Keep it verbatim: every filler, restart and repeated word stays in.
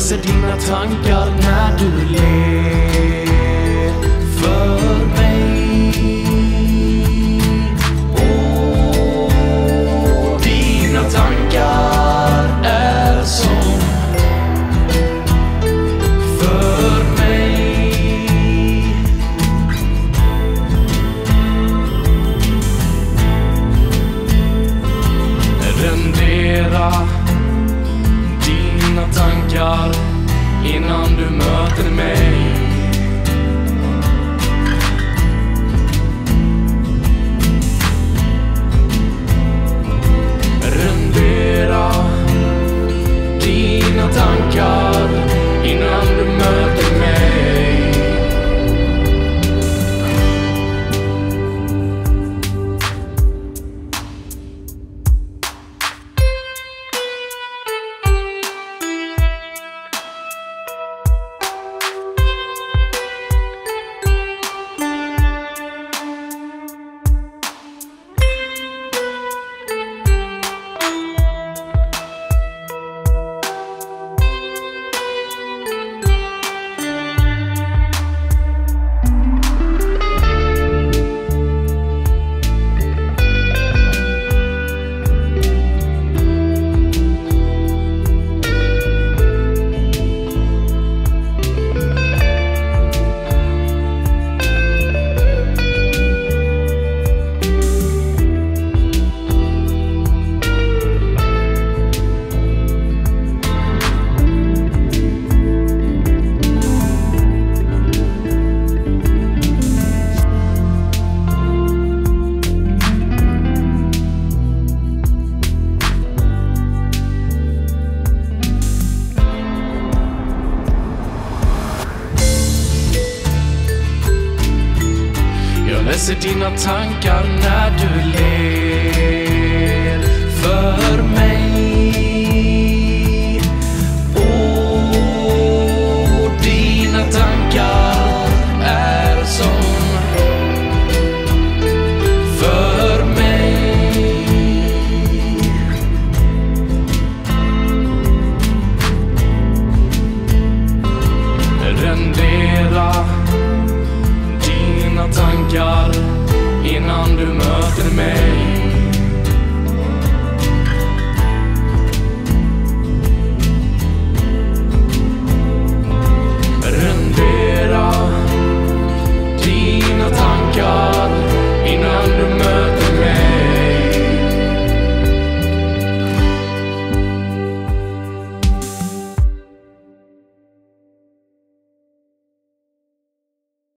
läser dina tankar när du ler för mig. Och dina tankar är som för mig. Rendera dina tankar innan du möter mig. Rendera dina tankar innan du möter mig. Läser dina tankar när du ler för mig.